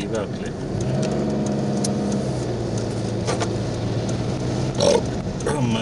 కావట్లే. అమ్మా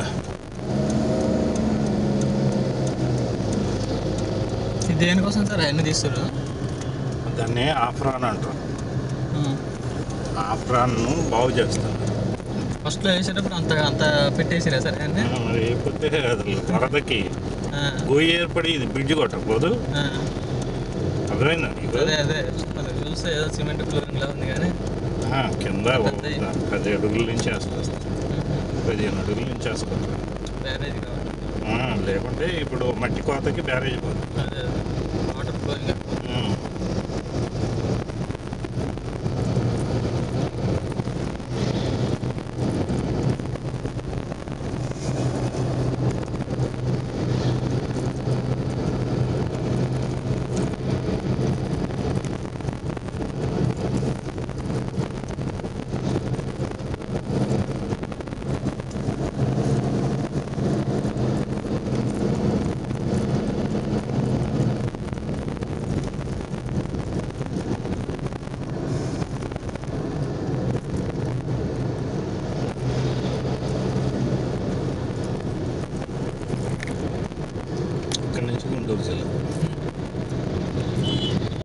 ఇది దేనికోసం సార్ అవన్నీ తీస్తారు? దాన్ని ఆఫ్రాన్ అంటారు. ఆఫ్రాన్ను బాగు చేస్తారు. ఫస్ట్లో వేసేటప్పుడు అంత పెట్టేసిరా సార్ అన్నీ? మరి లేకపోతే అసలు వరదకి గోయి ఏర్పడి ఇది బ్రిడ్జ్ కొట్టకపోదు. అర్థమైందా నీకు? అదే చూస్తే ఏదో సిమెంట్ ఫ్లోరింగ్ లా ఉంది కానీ కింద 10 అడుగుల నుంచి వేసుకొస్తారు, 15 అడుగుల నుంచి వేసుకుంటారు. బ్యారేజ్ కావాలి. లేకుంటే ఇప్పుడు మట్టి కోతకి బ్యారేజ్ పోతుంది. అదే వాటర్ ఫ్లోరింగ్